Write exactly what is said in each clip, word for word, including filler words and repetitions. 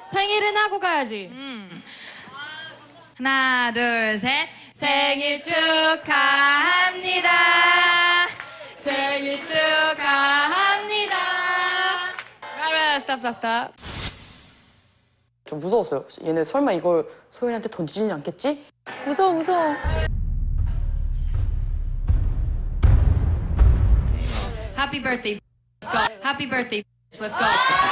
생일은 하고 가야지. 음. 하나, 둘, 셋. 생일 축하합니다. 생일 축하합니다. 알아, 스탑, 스탑, 스탑. 좀 무서웠어요. 얘네 설마 이걸 소연이한테 던지지는 않겠지? 무서워, 무서워. Happy birthday. Let's go. Happy birthday. Let's go.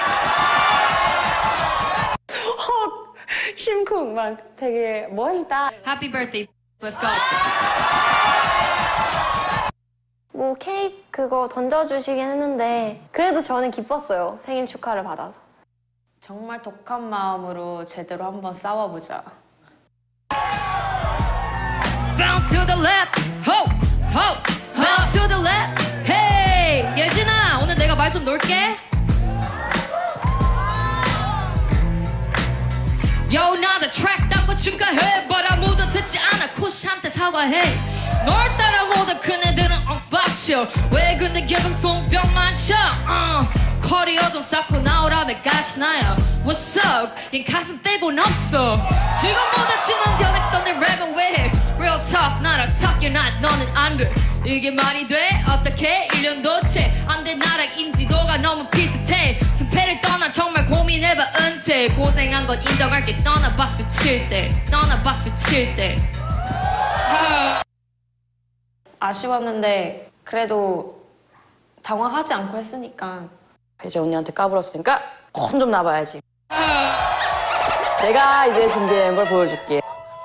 헉! 심쿵 막 되게 멋있다. Happy birthday. Let's go. 뭐 케이크 그거 던져주시긴 했는데 그래도 저는 기뻤어요. 생일 축하를 받아서. 정말 독한 마음으로 제대로 한번 싸워보자. Bounce to the left. Ho, ho. Bounce to the left. Hey, 예진아, 오늘 내가 말 좀 놓을게. Yo, 나도 트랙 딴거 축하해. But 아무도 듣지 않아. 쿠시한테 사과해. 널 따라오던 그네들은 엇박쳐. 왜 근데 계속 손뼉만 쳐. uh. 커리어 좀 쌓고 나오라며 가시나요. What's up? 얜 가슴 빼곤 없어. 지금보다 치는 디alect 내 랩은 왜 해. Real talk, 나랑 talk, you're not, 너는 안 돼. 이게 말이 돼? 어떻게? 일 년도 채 안 돼. 나랑 인지도가 너무 비슷해. 승패를 떠나 정말 고민해봐 은퇴. 고생한 건 인정할게. 떠나 박수 칠 때, 떠나 박수 칠 때. 아쉬웠는데 그래도 당황하지 않고 했으니까 이제 언니한테 까불었으니까 혼 좀 나봐야지. 내가 이제 준비한 걸 보여줄게.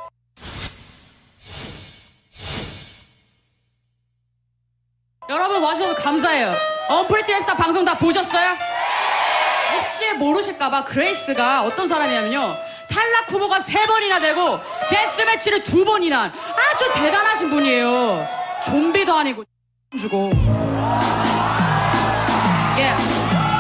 여러분 와주셔서 감사해요. 언프리티 랩스타 방송 다 보셨어요? 혹시 모르실까봐 그레이스가 어떤 사람이냐면요. 탈락 후보가 세 번이나 되고 데스매치를 두 번이나 한 아주 대단하신 분이에요. 좀비도 아니고 주고. Yeah.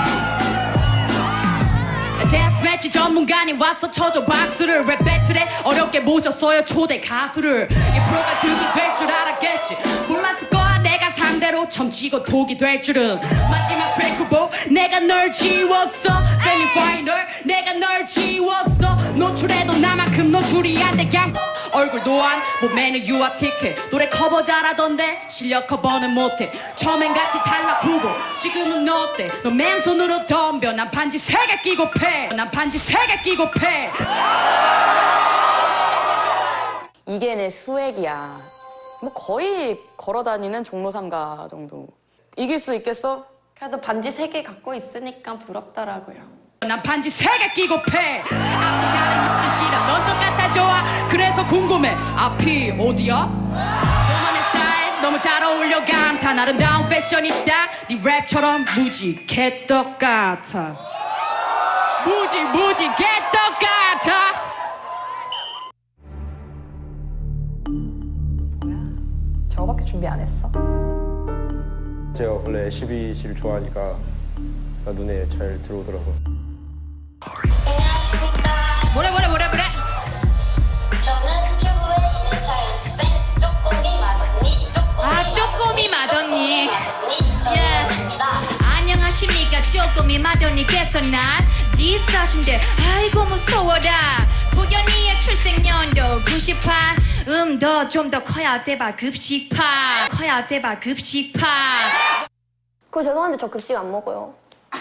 데스매치 전문가님 와서 쳐줘 박수를. 랩 배틀에 어렵게 모셨어요 초대 가수를. 이 프로가 득이 될 줄 알았겠지. 몰랐을 거야 내가 상대로 점치고 독이 될 줄은. 마지막 트랙 후보 내가 널 지웠어. 세미파이널 내가 널 지웠어. 노출해도 나만큼 노출이 안 돼. 그냥 얼굴 도안 몸매는 유아틱해. 노래 커버 잘하던데 실력 커버는 못해. 처음엔 같이 탈락 후보 지금은 어때. 너 맨손으로 덤벼. 난 반지 세 개 끼고 패. 난 반지 세 개 끼고 패. 이게 내 수액이야. 뭐 거의 걸어다니는 종로 삼가 정도. 이길 수 있겠어? 그래도 반지 세 개 갖고 있으니까 부럽더라고요. 난 반지 세 개 끼고 패. 앞이 나는 입기 싫어. 넌 똑같아 좋아. 그래서 궁금해 앞이 어디야? 너만의 스타일 너무 잘 어울려. 감탄 아름다운 패션이 딱 네 랩처럼 무지 개떡 같아. 무지 무지 개떡 같아. 저거밖에 준비 안 했어? 제가 원래 에스비씨를 좋아하니까 눈에 잘 들어오더라고요. 안녕하십니까. 뭐래 뭐래 뭐래 뭐래. 저는 큐브의 이 년차 연습생 쪼꼬미 마더니. 아 쪼꼬미 마더니. 예. 안녕하십니까 쪼꼬미 마더니께서 난 리서신데 아이고 무서워라. 소연이의 출생연도 구십팔. 음 더 좀 더 커야 돼봐 급식파. 커야 돼봐 급식파. 그거 죄송한데 저 급식 안 먹어요.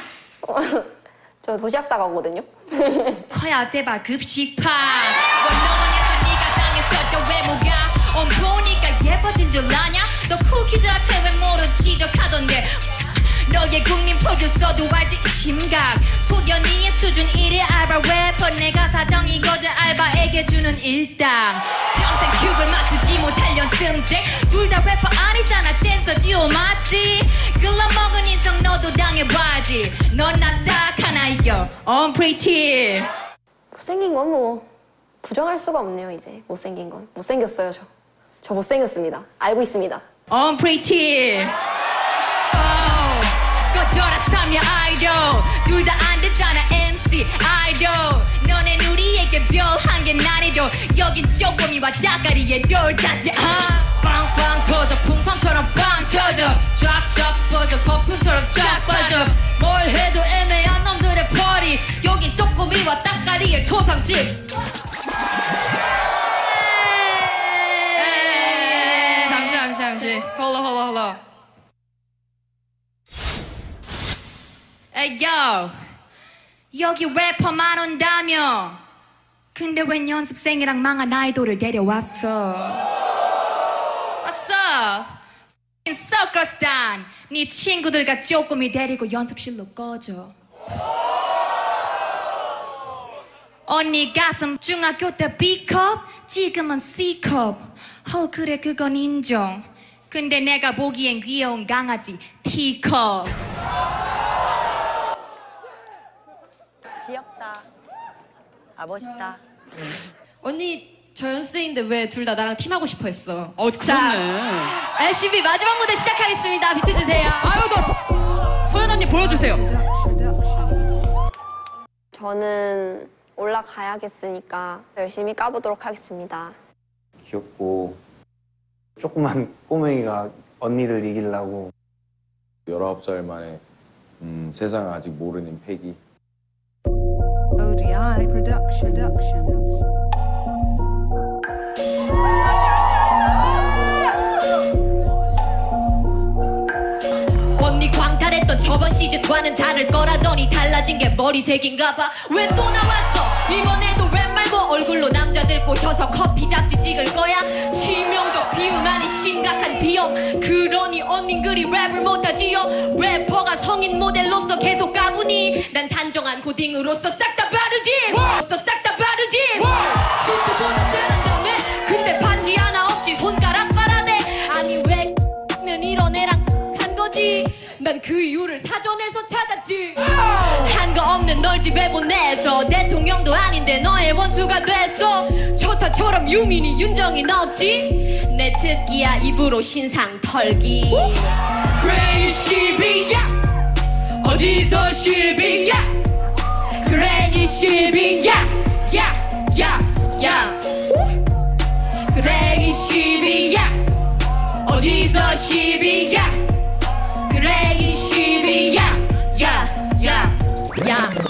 저 도시락 싸가거든요. 커야 돼봐 급식파. 원더원에서 네가 당했었던 외모가 온 보니까 예뻐진 줄 아냐. 너 쿨키드한테 외모로 지적하던데 너의 국민 프로듀서도 알지 심각. 소연이의 수준 일의 알바 래퍼. 내가 사정이거든 알바에게 주는 일당. 평생 큐브를 맞추지 못할 연습생. 둘 다 래퍼 아니잖아 댄서 듀오 맞지. 글러먹은 인성 너도 당해봐야지. 넌 나 딱 하나 이겨 언프리티. 못생긴 건 뭐 부정할 수가 없네요. 이제 못생긴 건 못생겼어요. 저 저 못생겼습니다. 알고 있습니다. 언프리티. 꺼져라 삼야 아이돌. 둘 다 안 됐잖아 엠씨 아이돌. 너넨 우리에게 별 한 개 난이도. 여긴 쪼꼬미와 따까리의 돌다지. 아 빵빵 터져 풍선처럼 빵 터져. 쫙쫙 퍼져 거품처럼 쫙 빠져. 뭘 해도 애매한 놈들의 party. 여긴 쪼꼬미와 따까리 위에 초상집. 잠시 잠시 잠시. 홀로 홀로 홀로. 에이 요. 여기 래퍼만 온다며. 근데 웬 연습생이랑 망한 아이돌을 데려왔어. 왔어. 서커스단. 네 친구들과 쪼꼬미 데리고 연습실로 꺼져. 언니 가슴 중학교 때 B컵, 지금은 C컵. 어 그래 그건 인정. 근데 내가 보기엔 귀여운 강아지 T컵. 귀엽다. 아 멋있다. 언니 저 연습생인데 왜 둘 다 나랑 팀하고 싶어 했어? 어, 그렇네. 엘씨비 마지막 무대 시작하겠습니다. 비트 주세요. 아유, 더. 소연 언니 보여주세요. 저는 올라가야겠으니까 열심히 까보도록 하겠습니다. 귀엽고 조그만 꼬맹이가 언니를 이기려고 열아홉 살 만에 음, 세상을 아직 모르는 패기. 오디아이 Productions. 언니 광탈했던 저번 시즌과는 다를 거라더니 달라진 게 머리색인가 봐. 왜 또 나왔어? 이번에도 랩 말고 얼굴로 남자들 꼬셔서 커피 잡지 찍을 거야? 치명적 비움 아닌 심각한 비염. 그러니 언닌 그리 랩을 못하지요. 래퍼가 성인 모델로서 계속 까부니 난 단정한 코딩으로서 싹 다 바르지. 싹 다 바르지. 친구보다 잘한다며. 근데 반지 하나 없지 손가락 빨아대. 아니 왜 는 이런 애랑 한 거지. 난 그 이유를 사전에서 찾았지. 한 거 없는 널 집에 보내서 대통령도 아닌데 너의 원수가 됐어. 초타처럼 유민이 윤정이 넣었지. 내 특기야 입으로 신상 털기. 그레이 시비야 어디서 시비야. 그레이 시비야 야야야. 그레이 시비야 어디서 시비야. 그레이 시비야 야야야.